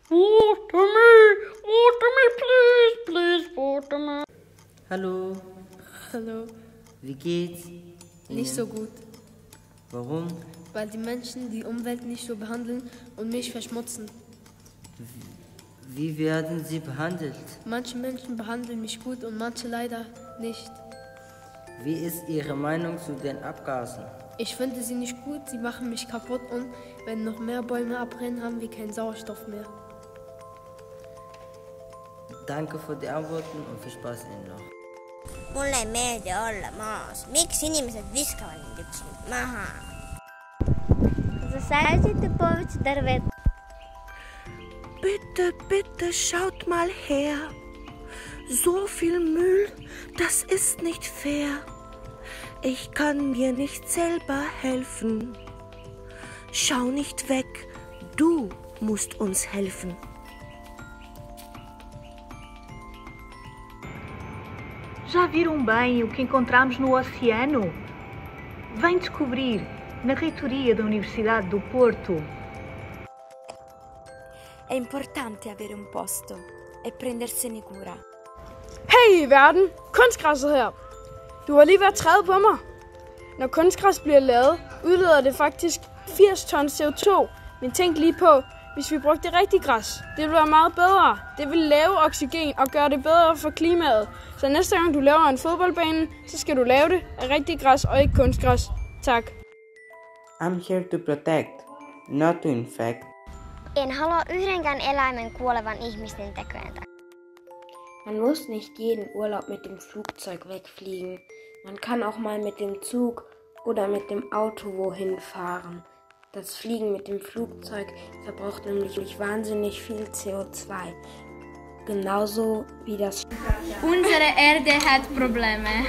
Water me, please, water me. Hallo, Hallo. wie geht's? Nicht so gut, Warum? weil die Menschen die Umwelt nicht so behandeln und mich verschmutzen. Wie werden Sie behandelt? Manche Menschen behandeln mich gut und manche leider nicht. Wie ist Ihre Meinung zu den Abgasen? Ich finde sie nicht gut, sie machen mich kaputt und wenn noch mehr Bäume abbrennen, haben wir keinen Sauerstoff mehr. Danke für die Antworten und viel Spaß Ihnen noch. Mulle ei meeldi olla maas. Miks inimesed viskavad mind ükskord maha? Bitte, bitte schaut mal her. So viel Müll, das ist nicht fair. Ich kann mir nicht selber helfen. Schau nicht weg, du musst uns helfen. Já viram bem o que encontramos no oceano? Vem descobrir na reitoria da Universidade do Porto. È importante avere un posto e prendersene cura. Hey verden, kunstgræsset her. Du har lige været træde på mig. Når kunstgræs bliver lavet, udleder det faktisk 80 tons CO2. Men tænk lige på, hvis vi brugte rigtig græs. Det ville være meget bedre. Det vil lave oxygen og gøre det bedre for klimaet. Så næste gang du laver en fodboldbane, så skal du lave det af rigtig græs og ikke kunstgræs. Tak. I'm here to protect, not to infect. En halua yhdenkään eläimen kuolevan ihmisten tekojen takia. Man muss nicht jeden Urlaub mit dem Flugzeug wegfliegen. Man kann auch mal mit dem Zug oder mit dem Auto wohin fahren. Das Fliegen mit dem Flugzeug verbraucht nämlich wahnsinnig viel CO2. Genauso wie das... Unsere Erde hat Probleme.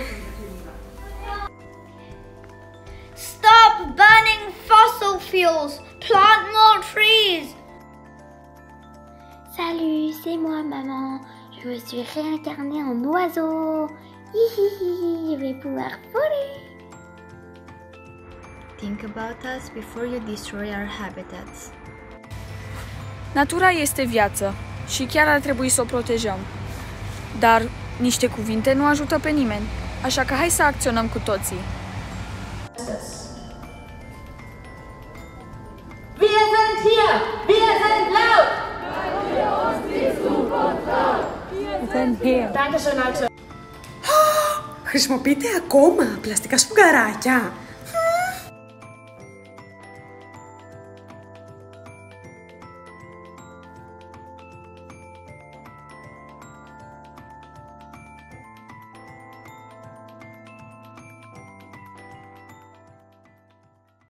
Stop burning fossil fuels! Plant more trees! Salut, c'est moi maman. Je me suis réincarnée en oiseau. Hihihi, je vais pouvoir voler. Think about us before you destroy our habitats. Natura este viață și chiar ar trebui să o protejăm. Dar niște cuvinte nu ajută pe nimeni, așa că hai să acționăm cu toții. Wir sind hier! Wir sind laut! Weil wir uns die Zukunft trauen! Wir sind hier! Dankeschön, Leute! Χρησιμοποιείτε ακόμα πλαστικά σφουγγαράκια.